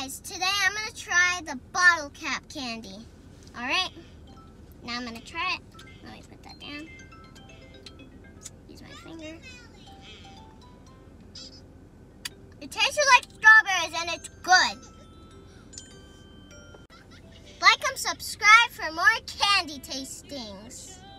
guys, today I'm going to try the bottle cap candy. Alright, now I'm going to try it. Let me put that down. Use my finger. It tastes like strawberries and it's good. Like and subscribe for more candy tastings.